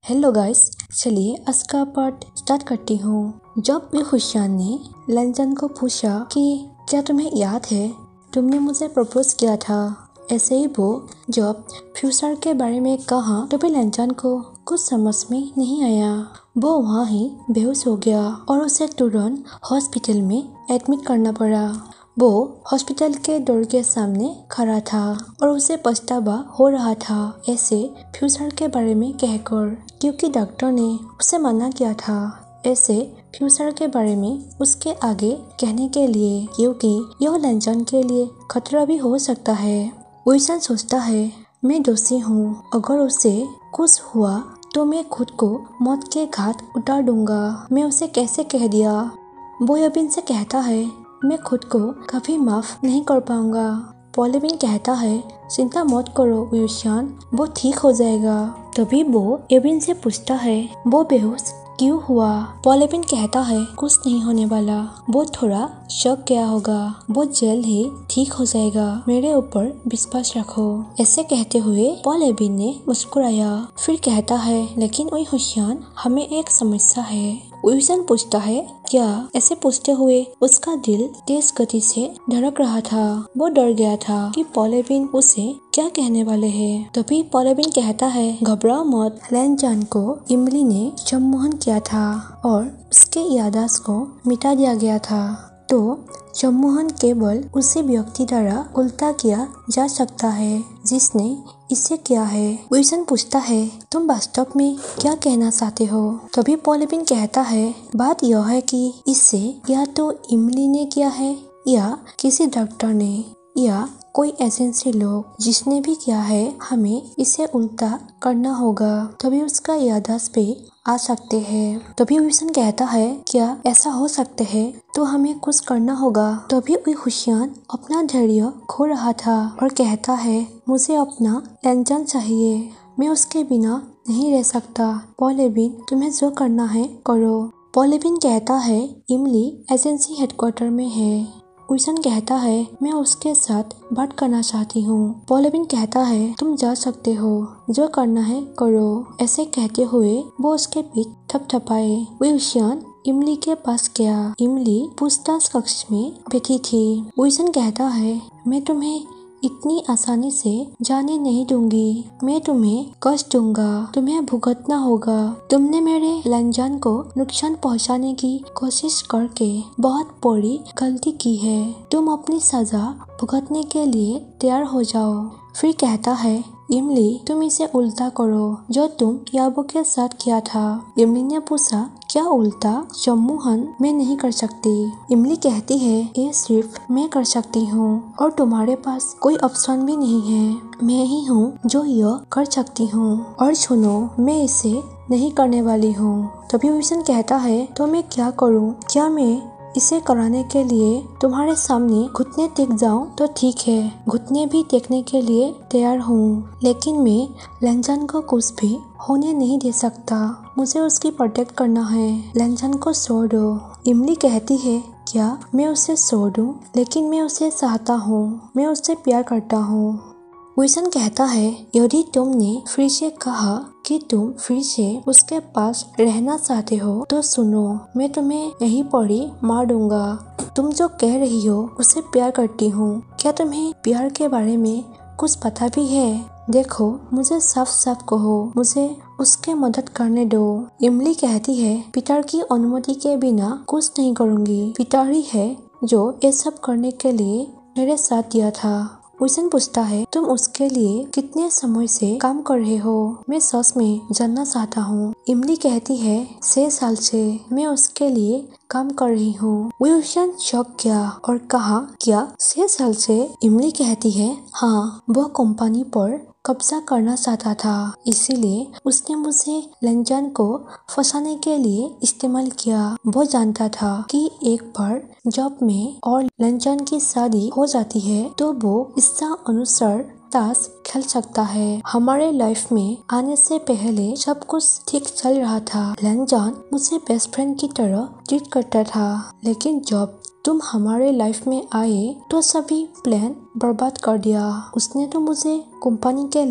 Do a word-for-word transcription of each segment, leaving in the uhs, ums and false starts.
Hello guys, चलिए आज का पार्ट स्टार्ट करती हूँ। जब भी खुशियान ने लंजन को पूछा कि क्या तुम्हें याद है तुमने मुझे प्रपोज किया था, ऐसे ही वो जब फ्यूचर के बारे में कहा तो भी लंजन को कुछ समझ में नहीं आया। वो वहाँ ही बेहोश हो गया और उसे तुरंत हॉस्पिटल में एडमिट करना पड़ा। वो हॉस्पिटल के डोर के सामने खड़ा था और उसे पछतावा हो रहा था ऐसे फ्यूचर के बारे में कहकर, क्योंकि डॉक्टर ने उसे मना किया था ऐसे फ्यूचर के बारे में उसके आगे कहने के लिए, क्योंकि यह लंजन के लिए खतरा भी हो सकता है। विल्सन सोचता है, मैं दोषी हूँ, अगर उसे कुछ हुआ तो मैं खुद को मौत के घाट उतार दूंगा। मैं उसे कैसे कह दिया। वो एविन से कहता है, मैं खुद को कभी माफ नहीं कर पाऊंगा। पॉल एविन कहता है, चिंता मत करो विल्सन, वो ठीक हो जाएगा। तभी वो एविन से पूछता है, वो बेहोश क्यों हुआ। पॉल एविन कहता है, कुछ नहीं होने वाला, वो थोड़ा शक गया होगा, वो जल्द ही ठीक हो जाएगा, मेरे ऊपर विश्वास रखो। ऐसे कहते हुए पॉल एविन ने मुस्कुराया, फिर कहता है, लेकिन ओए हुशियान, हमें एक समस्या है। विल्सन पूछता है, क्या। ऐसे पूछते हुए उसका दिल तेज गति से धड़क रहा था। वो डर गया था कि पॉल एविन उसे क्या कहने वाले हैं। तभी पॉल एविन कहता है, घबराओ मत, लंजन को इमली ने सम्मोहन किया था और उसके याददाश्त को मिटा दिया गया था। तो सम्मोहन केवल उसी व्यक्ति द्वारा उल्टा किया जा सकता है जिसने इसे किया है। विल्सन पूछता है, तुम वास्तव में क्या कहना चाहते हो। तभी पॉल एविन कहता है, बात यह है कि इसे या तो इमली ने किया है या किसी डॉक्टर ने या कोई एजेंसी लोग जिसने भी किया है, हमें इसे उल्टा करना होगा, तभी उसका याददाश्त भी आ सकते हैं। तभी विल्सन कहता है, क्या ऐसा हो सकते है तो हमें कुछ करना होगा। तभी हुशियान अपना धैर्य खो रहा था और कहता है, मुझे अपना लंजन चाहिए, मैं उसके बिना नहीं रह सकता। पॉल एविन, तुम्हें जो करना है करो। पॉल एविन कहता है, इमली एजेंसी हेडक्वार्टर में है। विल्सन कहता है, मैं उसके साथ बात करना चाहती हूँ। पॉल एविन कहता है, तुम जा सकते हो, जो करना है करो। ऐसे कहते हुए वो उसके पीठ थपथपाए। विल्सन इमली के पास गया। इमली पूछताछ कक्ष में बैठी थी। विल्सन कहता है, मैं तुम्हें इतनी आसानी से जाने नहीं दूंगी, मैं तुम्हें कष्ट दूंगा, तुम्हें भुगतना होगा। तुमने मेरे लंजन को नुकसान पहुंचाने की कोशिश करके बहुत बड़ी गलती की है, तुम अपनी सजा भुगतने के लिए तैयार हो जाओ। फिर कहता है, इमली, तुम इसे उल्टा करो जो तुम याबो के साथ किया था। इमली ने पूछा, क्या उल्टा। सम्मोहन मैं नहीं कर सकती। इमली कहती है, ये सिर्फ मैं कर सकती हूँ और तुम्हारे पास कोई ऑप्शन भी नहीं है, मैं ही हूँ जो यह कर सकती हूँ। और सुनो, मैं इसे नहीं करने वाली हूँ। तभी विल्सन कहता है, तो मैं क्या करूँ। क्या मैं इसे कराने के लिए तुम्हारे सामने घुटने टेक जाऊं तो ठीक है, घुटने भी टेकने के लिए तैयार हूँ, लेकिन मैं लंजन को कुछ भी होने नहीं दे सकता, मुझे उसकी प्रोटेक्ट करना है। लंजन को छोड़ दो। इमली कहती है, क्या मैं उसे छोड़ दूं, लेकिन मैं उसे चाहता हूँ, मैं उससे प्यार करता हूँ। विल्सन कहता है, यदि तुमने फिर से कहा कि तुम फिर से उसके पास रहना चाहते हो तो सुनो, मैं तुम्हें यहीं पर ही मार दूंगा। तुम जो कह रही हो उसे प्यार करती हूँ, क्या तुम्हें प्यार के बारे में कुछ पता भी है। देखो, मुझे साफ साफ कहो, मुझे उसके मदद करने दो। इमली कहती है, पिता की अनुमति के बिना कुछ नहीं करूँगी, पिता ही है जो ये सब करने के लिए मेरे साथ दिया था। विल्सन पूछता है, तुम उसके लिए कितने समय से काम कर रहे हो, मैं सच में जानना चाहता हूँ। इमली कहती है, छह साल से मैं उसके लिए काम कर रही हूँ। विल्सन चौंक गया और कहा, क्या छह साल से। इमली कहती है, हाँ, वो कंपनी पर कब्जा करना चाहता था, इसीलिए उसने मुझे लंजन को फंसाने के लिए इस्तेमाल किया। वो जानता था कि एक बार जब मैं और लंजन की शादी हो जाती है तो वो इच्छा अनुसार ताश खेल सकता है। हमारे लाइफ में आने से पहले सब कुछ ठीक चल रहा था। लंजन मुझे बेस्ट फ्रेंड की तरह ट्रीट करता था, लेकिन जब तुम हमारे लाइफ में आए तो सभी प्लान बर्बाद कर दिया। उसने तो मुझे कंपनी के लिए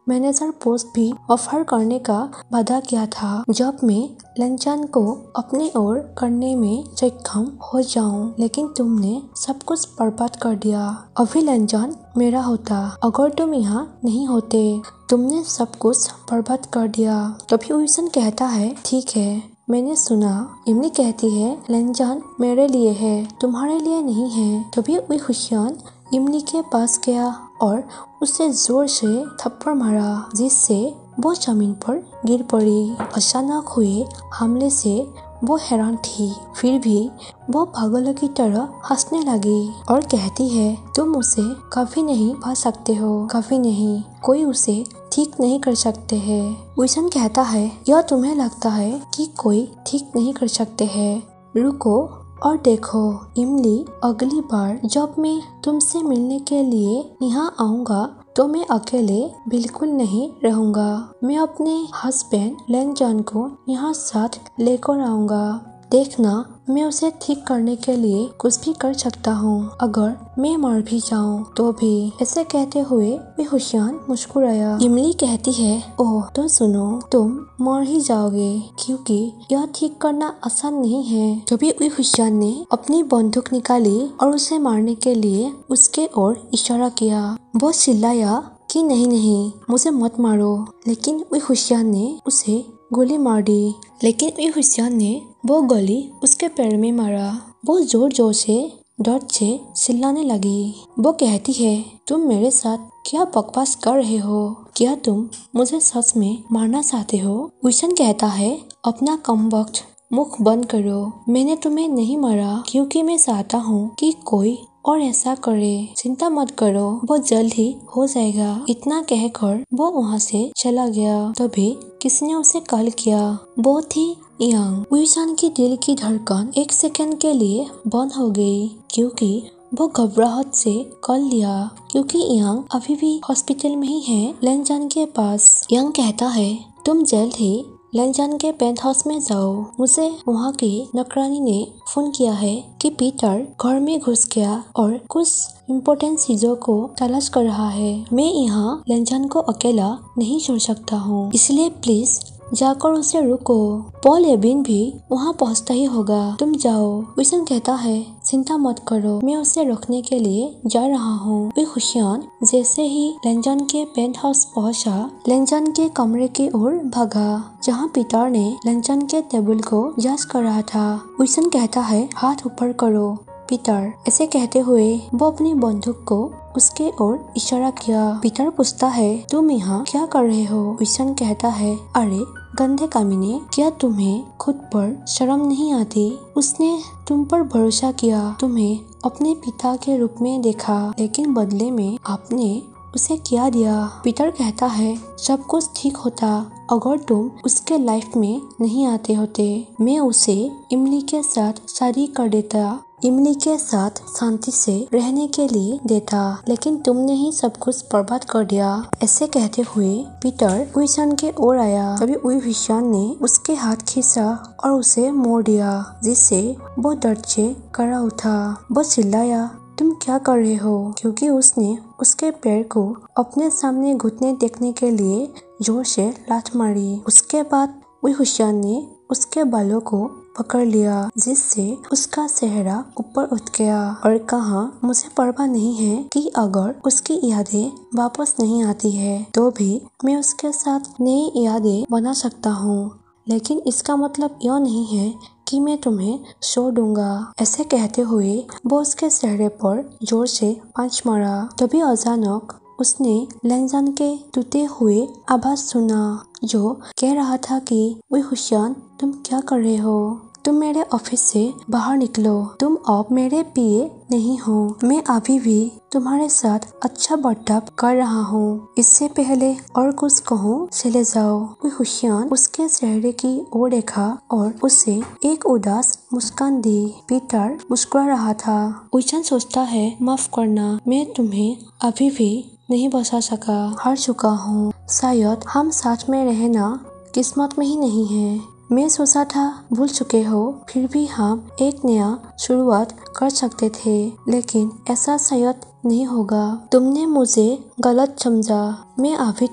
मैनेजर पोस्ट भी ऑफर करने का वादा किया था जब मैं लंचन को अपने ओर करने में सक्षम हो जाऊं, लेकिन तुमने सब कुछ बर्बाद कर दिया। अभी लंचन मेरा होता अगर तुम यहाँ नहीं होते। तुमने सब कुछ बर्बाद कर दिया। तभी उइसन कहता है, ठीक है, मैंने सुना। इमली कहती है, लंचन मेरे लिए है, तुम्हारे लिए नहीं है। तभी उइहुशियान इमली के पास गया और उसे जोर से थप्पड़ मारा, जिससे वो जमीन पर गिर पड़ी। अचानक हुए हमले से वो हैरान थी, फिर भी वो पागलों की तरह हंसने लगी और कहती है, तुम उसे कभी नहीं पा सकते हो, कभी नहीं। कोई उसे ठीक नहीं कर सकते हैं। उइसन कहता है, या तुम्हें लगता है कि कोई ठीक नहीं कर सकते हैं? रुको और देखो इमली, अगली बार जब मैं तुमसे मिलने के लिए यहाँ आऊँगा तो मैं अकेले बिल्कुल नहीं रहूँगा। मैं अपने हस्बैंड लंचन को यहाँ साथ लेकर आऊँगा। देखना, मैं उसे ठीक करने के लिए कुछ भी कर सकता हूँ, अगर मैं मर भी जाऊँ तो भी। ऐसे कहते हुए उइहुशियान मुस्कुराया। इमली कहती है, ओह तो सुनो, तुम मर ही जाओगे क्योंकि यह ठीक करना आसान नहीं है। तभी उइहुशियान ने अपनी बंदूक निकाली और उसे मारने के लिए उसके ओर इशारा किया। वो चिल्लाया कि नहीं नहीं, मुझे मत मारो, लेकिन उइहुशियान ने उसे गोली मार दी। लेकिन उइहुशियान ने वो गोली उसके पैर में मारा। वो जोर जोर से दर्द से चिल्लाने लगी। वो कहती है, तुम मेरे साथ क्या बकवास कर रहे हो? क्या तुम मुझे सच में मारना चाहते हो? उइसन कहता है, अपना कमबख्त मुख बंद करो। मैंने तुम्हें नहीं मारा क्योंकि मैं चाहता हूँ कि कोई और ऐसा करे। चिंता मत करो, वो जल्द ही हो जाएगा। इतना कहकर वो वहाँ से चला गया। तभी किसी ने उसे कॉल किया। वो थी यांग। उइसन की दिल की धड़कन एक सेकंड के लिए बंद हो गई क्योंकि वो घबराहट से कॉल लिया, क्योंकि यांग अभी भी हॉस्पिटल में ही है लंचन के पास। यांग कहता है, तुम जल्द ही लंचन के पेंट हाउस में जाओ। मुझे वहाँ की नौकरानी ने फोन किया है कि पीटर घर में घुस गया और कुछ इम्पोर्टेंट चीजों को तलाश कर रहा है। मैं यहाँ लंचन को अकेला नहीं छोड़ सकता हूँ, इसलिए प्लीज जाकर उसे रुको। पॉल एबिन भी वहाँ पहुँचता ही होगा, तुम जाओ। उइसन कहता है, चिंता मत करो, मैं उसे रोकने के लिए जा रहा हूँ। उइहुशियान जैसे ही लंचन के पेंट हाउस पहुँचा, लंचन के कमरे की ओर भागा जहाँ पीटर ने लंचन के टेबल को जांच कर रहा था। उइसन कहता है, हाथ ऊपर करो पीटर। ऐसे कहते हुए वो अपनी बंदूक को उसके ओर इशारा किया। पीटर पूछता है, तुम यहाँ क्या कर रहे हो? उइसन कहता है, अरे गंदे कामीने, क्या तुम्हें खुद पर शर्म नहीं आती? उसने तुम पर भरोसा किया, तुम्हें अपने पिता के रूप में देखा, लेकिन बदले में आपने उसे क्या दिया? पीटर कहता है, सब कुछ ठीक होता अगर तुम उसके लाइफ में नहीं आते होते। मैं उसे इमली के साथ शादी कर देता, इमली के साथ शांति से रहने के लिए देता, लेकिन तुमने ही सब कुछ बर्बाद कर दिया। ऐसे कहते हुए पीटर उइसन के ओर आया। तभी उइहुशियान ने उसके हाथ खींचा और उसे मोड़ दिया, जिससे वो दर्द से करा उठा। वो चिल्लाया, तुम क्या कर रहे हो? क्योंकि उसने उसके पैर को अपने सामने घुटने देखने के लिए जोर से लात मारी। उसके बाद उइहुशियान ने उसके बालों को पकड़ लिया, जिससे उसका चेहरा ऊपर उठ गया और कहा, मुझे परवाह नहीं है कि अगर उसकी यादें वापस नहीं आती है तो भी मैं उसके साथ नई यादें बना सकता हूँ, लेकिन इसका मतलब यह नहीं है कि मैं तुम्हें छोड़ दूंगा। ऐसे कहते हुए वो उसके चेहरे पर जोर से पंच मारा। तभी अचानक उसने लंचन के टूटे हुए आवाज सुना, जो कह रहा था कि उइहुशियान, तुम क्या कर रहे हो? तुम मेरे ऑफिस से बाहर निकलो, तुम अब मेरे पीए नहीं हो। मैं अभी भी तुम्हारे साथ अच्छा बर्ताव कर रहा हूँ। इससे पहले और कुछ कहूँ, चले जाओ। उइहुशियान उसके चेहरे की ओर देखा और उसे एक उदास मुस्कान दी। पीटर मुस्कुरा रहा था। उइसन सोचता है, माफ करना, मैं तुम्हें अभी भी नहीं बचा सका, हार चुका हूँ। शायद हम साथ में रहना किस्मत में ही नहीं है। मैं सोचा था भूल चुके हो, फिर भी हम एक नया शुरुआत कर सकते थे, लेकिन ऐसा शायद नहीं होगा। तुमने मुझे गलत समझा। मैं अभी तक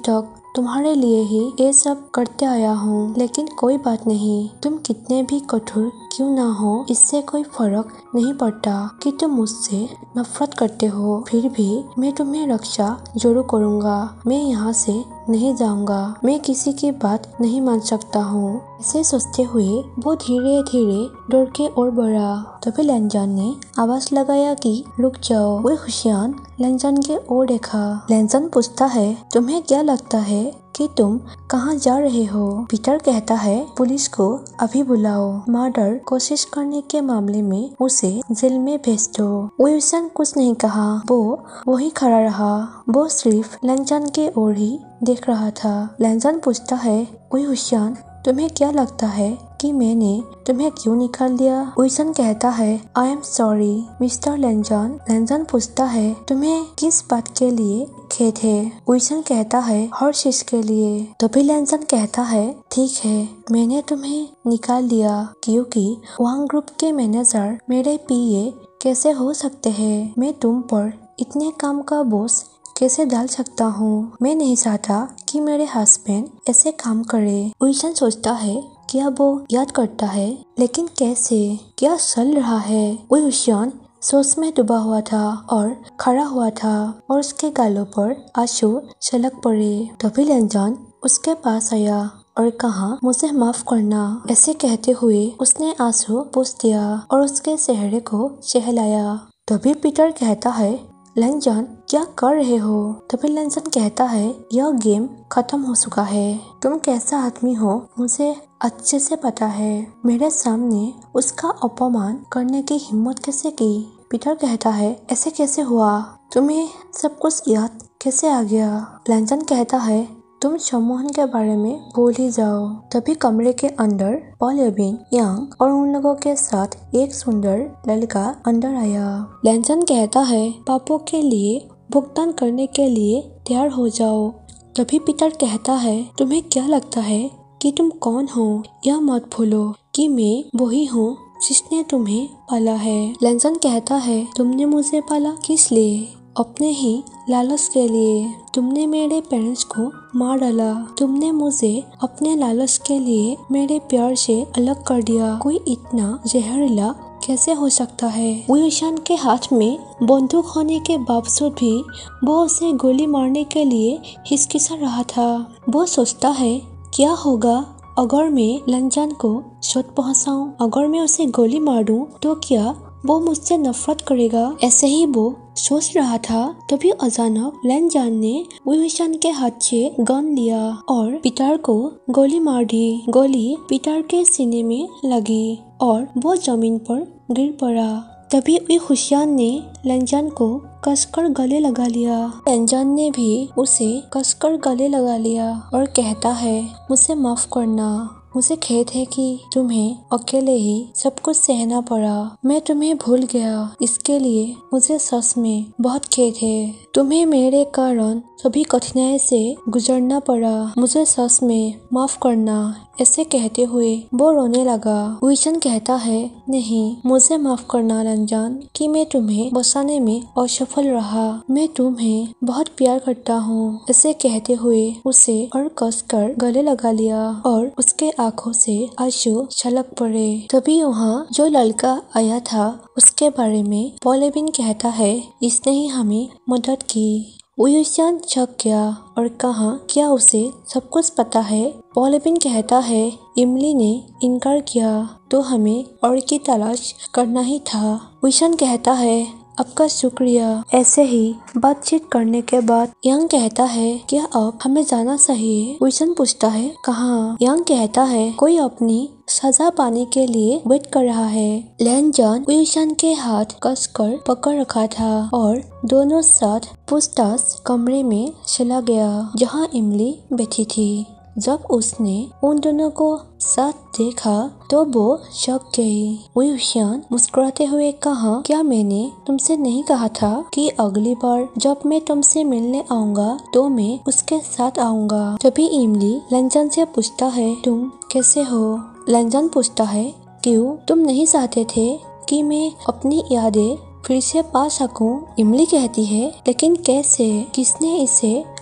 तुम्हारे लिए ही ये सब करते आया हूँ, लेकिन कोई बात नहीं, तुम कितने भी कठोर क्यों ना हो, इससे कोई फर्क नहीं पड़ता कि तुम मुझसे नफरत करते हो। फिर भी मैं तुम्हें रक्षा जरूर करूँगा। मैं यहाँ से नहीं जाऊंगा। मैं किसी की बात नहीं मान सकता हूँ। ऐसे सोचते हुए वो धीरे धीरे डर के ओर बढ़ा। तभी लैनजान ने आवाज लगाया कि रुक जाओ। वो हुशियान लैनजान के ओर देखा। लैनजान पूछता है, तुम्हें क्या लगता है कि तुम कहाँ जा रहे हो? पीटर कहता है, पुलिस को अभी बुलाओ। मर्डर कोशिश करने के मामले में उसे जेल में भेज दो। विल्सन कुछ नहीं कहा। वो वही खड़ा रहा। वो सिर्फ लैनजान के ओर ही देख रहा था। लैनजान पूछता है, ओए हुशियान, तुम्हें क्या लगता है कि मैंने तुम्हें क्यों निकाल दिया? विल्सन कहता है, I am sorry mister Lanjan. Lanjan पूछता है, तुम्हें किस बात के लिए खेद है? विल्सन कहता है, हर चीज के लिए। तभी लैनजान कहता है, ठीक है, मैंने तुम्हें निकाल दिया क्योंकि वांग ग्रुप के मैनेजर मेरे पीए कैसे हो सकते हैं? मैं तुम पर इतने काम का बोझ कैसे डाल सकता हूँ? मैं नहीं चाहता कि मेरे हस्बैंड ऐसे काम करे। विल्सन सोचता है, क्या वो याद करता है, लेकिन कैसे? क्या चल रहा है? वो हुशियान सोच में डूबा हुआ था और खड़ा हुआ था और उसके गालों पर आंसू छलक पड़े। तभी लैनजान उसके पास आया और कहा, मुझे माफ करना। ऐसे कहते हुए उसने आंसू पोंछ दिया और उसके चेहरे को सहलाया। तभी पीटर कहता है, लैनजान क्या कर रहे हो? तभी लैनजान कहता है, यह गेम खत्म हो चुका है। तुम कैसा आदमी हो मुझे अच्छे से पता है। मेरे सामने उसका अपमान करने की हिम्मत कैसे की? पीटर कहता है, ऐसे कैसे हुआ? तुम्हें सब कुछ याद कैसे आ गया? लैनजान कहता है, तुम सम्मोहन के बारे में भूल ही जाओ। तभी कमरे के अंदर पॉल एविन, यांग और उन लोगों के साथ एक सुंदर लड़का अंदर आया। लैनजान कहता है, पापों के लिए भुगतान करने के लिए तैयार हो जाओ। तभी पीटर कहता है, तुम्हें क्या लगता है कि तुम कौन हो? यह मत भूलो कि मैं वही हूँ जिसने तुम्हें पाला है। लैनजान कहता है, तुमने मुझे पाला किस लिए? अपने ही लालच के लिए। तुमने मेरे पेरेंट्स को मार डाला। तुमने मुझे अपने लालच के लिए मेरे प्यार से अलग कर दिया। कोई इतना जहरीला कैसे हो सकता है? विल्सन के हाथ में बंदूक होने के बावजूद भी वो उसे गोली मारने के लिए हिचकिचा रहा था। वो सोचता है, क्या होगा अगर मैं लैनजान को चोट पहुंचाऊं? अगर मैं उसे गोली मार दूं तो क्या वो मुझसे नफरत करेगा? ऐसे ही वो सोच रहा था। तभी अचानक लैनजान ने विल्सन के हाथ से गन लिया और पीटर को गोली मार दी। गोली पीटर के सीने में लगी और वो जमीन पर गिर पड़ा। तभी वे हुशियान ने लैनजान को कसकर गले लगा लिया। लैनजान ने भी उसे कसकर गले लगा लिया और कहता है, मुझे माफ करना। मुझे खेद है कि तुम्हें अकेले ही सब कुछ सहना पड़ा। मैं तुम्हें भूल गया। इसके लिए मुझे सच में बहुत खेद है। तुम्हें मेरे कारण सभी कठिनाई से गुजरना पड़ा। मुझे सच में माफ करना। ऐसे कहते हुए वो रोने लगा। विल्सन कहता है, नहीं, मुझे माफ करना लैनजान कि मैं तुम्हें बचाने में असफल रहा। मैं तुम्हें बहुत प्यार करता हूँ। ऐसे कहते हुए उसे और कसकर गले लगा लिया और उसके आंखों से आंसू छलक पड़े। तभी वहाँ जो लड़का आया था उसके बारे में पॉल एविन कहता है, इसने ही हमें मदद की। विल्सन चौंक गया और कहा, क्या उसे सब कुछ पता है? पॉल एविन कहता है, इमली ने इनकार किया तो हमें और की तलाश करना ही था। विल्सन कहता है, आपका शुक्रिया। ऐसे ही बातचीत करने के बाद यांग कहता है, क्या अब हमें जाना चाहिए? विल्सन पूछता है, कहाँ? यांग कहता है, कोई अपनी सजा पाने के लिए वेट कर रहा है। लैनजान विल्सन के हाथ कसकर पकड़ रखा था और दोनों साथ पूछताछ कमरे में चला गया जहाँ इमली बैठी थी। जब उसने उन दोनों को साथ देखा तो वो चौंक गई। विल्सन मुस्कुराते हुए कहा, क्या मैंने तुमसे नहीं कहा था कि अगली बार जब मैं तुमसे मिलने आऊंगा तो मैं उसके साथ आऊंगा? तभी इमली लैनजान से पूछता है, तुम कैसे हो? लैनजान पूछता है, क्यों? तुम नहीं चाहते थे कि मैं अपनी यादें फिर से पा सकूं? इमली कहती है, लेकिन कैसे? किसने इसे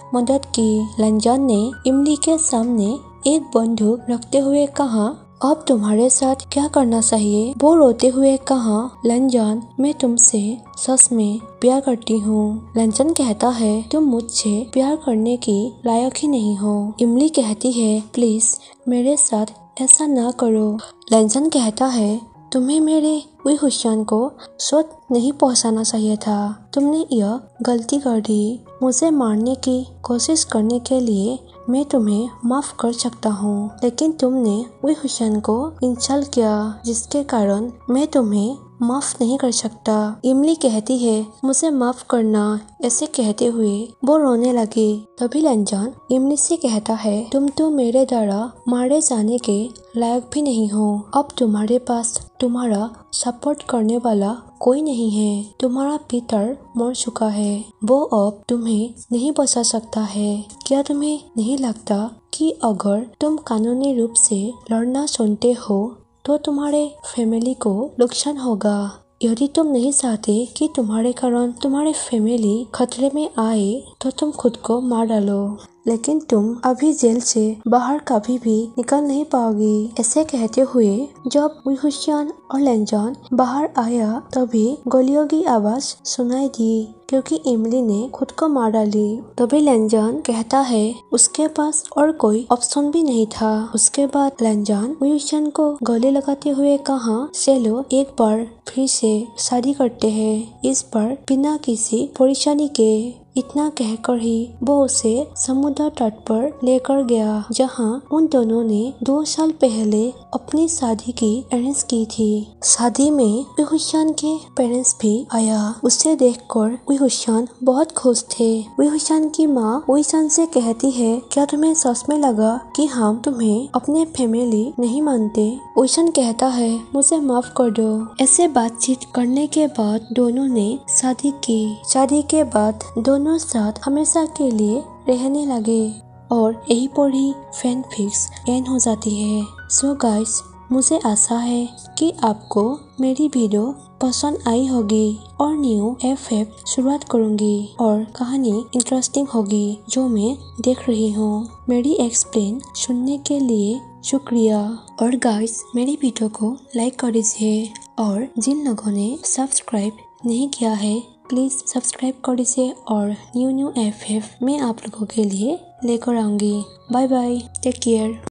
मदद की। लंजान ने इमली के सामने एक बंदूक रखते हुए कहा, अब तुम्हारे साथ क्या करना चाहिए? वो रोते हुए कहा, लंजान, मैं तुमसे सच में प्यार करती हूँ। लंजान कहता है, तुम मुझसे प्यार करने की लायक ही नहीं हो। इमली कहती है, प्लीज मेरे साथ ऐसा ना करो। लंजान कहता है, तुम्हें मेरे हुई हुसैन को चोट नहीं पहुंचाना चाहिए था। तुमने यह गलती कर दी। मुझे मारने की कोशिश करने के लिए मैं तुम्हें माफ कर सकता हूँ, लेकिन तुमने हुई हुसैन को इंसल्ट किया, जिसके कारण मैं तुम्हें माफ नहीं कर सकता। इमली कहती है, मुझे माफ करना। ऐसे कहते हुए वो रोने लगी। तभी लंजान इमली से कहता है, तुम तो मेरे द्वारा मारे जाने के लायक भी नहीं हो। अब तुम्हारे पास तुम्हारा सपोर्ट करने वाला कोई नहीं है। तुम्हारा पिता मर चुका है, वो अब तुम्हें नहीं बचा सकता है। क्या तुम्हें नहीं लगता कि अगर तुम कानूनी रूप से लड़ना चाहते हो तो तुम्हारे फैमिली को नुकसान होगा? यदि तुम नहीं चाहते कि तुम्हारे कारण तुम्हारी फैमिली खतरे में आए तो तुम खुद को मार डालो, लेकिन तुम अभी जेल से बाहर कभी भी निकल नहीं पाओगी। ऐसे कहते हुए जब हुई हुसैन और लंजान बाहर आया तभी गोलियों की आवाज सुनाई दी, क्योंकि इमली ने खुद को मार डाली। तभी लंजान कहता है, उसके पास और कोई ऑप्शन भी नहीं था। उसके बाद लंजान हुई हुसैन को गोली लगाते हुए कहा, चलो एक बार फिर से शादी करते हैं, इस बार बिना किसी परेशानी के। इतना कहकर ही वो उसे समुद्र तट पर लेकर गया, जहां उन दोनों ने दो साल पहले अपनी शादी की अरेंज की थी। शादी में हुई हुसैन के पेरेंट्स भी आया। उसे देखकर हुई हुसैन बहुत खुश थे। हुई हुसैन की माँ हुई हुसैन से कहती है, क्या तुम्हें सच में लगा कि हम तुम्हें अपने फैमिली नहीं मानते? हुई हुसैन कहता है, मुझे माफ कर दो। ऐसे बातचीत करने के बाद दोनों ने शादी की। शादी के बाद दोनों साथ हमेशा के लिए रहने लगे और यही पर ही फैन फिक्स एंड हो जाती है। सो गाइस, मुझे आशा है कि आपको मेरी वीडियो पसंद आई होगी और न्यू एफ एफ शुरुआत करूंगी और कहानी इंटरेस्टिंग होगी जो मैं देख रही हूँ। मेरी एक्सप्लेन सुनने के लिए शुक्रिया। और गाइस, मेरी वीडियो को लाइक कर दीजिए और जिन लोगों ने सब्सक्राइब नहीं किया है प्लीज सब्सक्राइब कर दीजिए और न्यू न्यू एफ एफ मैं आप लोगों के लिए लेकर आऊंगी। Bye bye, take care.